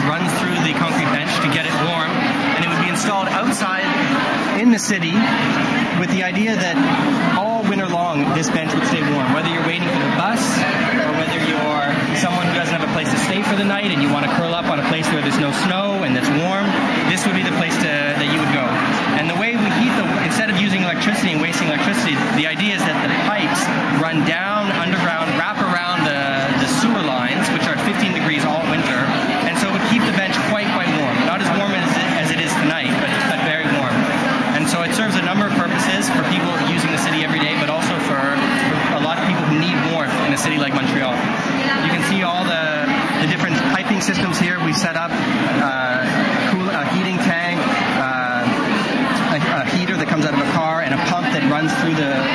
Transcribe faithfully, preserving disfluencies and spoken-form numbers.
runs through the concrete bench to get it warm, and it would be installed outside in the city with the idea that all winter long this bench would stay warm, whether you're waiting for the bus or whether you're someone who doesn't have a place to stay for the night and you want to curl up on a place where there's no snow and that's warm. This would be the place to, that you would go. And the way we heat the, instead of using electricity and wasting electricity, the idea is that the pipes run down underground, wrap around the, the sewer lines, which are fifteen degrees all winter, and so it would keep the bench quite, quite warm. Not as warm as it, as it is tonight, but, but very warm. And so it serves a number of purposes for people using the city every day, but also for a lot of people who need warmth in a city like Montreal. You can see all the, the different piping systems here. We set up uh, a, cool, a heating tank, uh, a, a heater that comes out of a car, and a pump that runs through the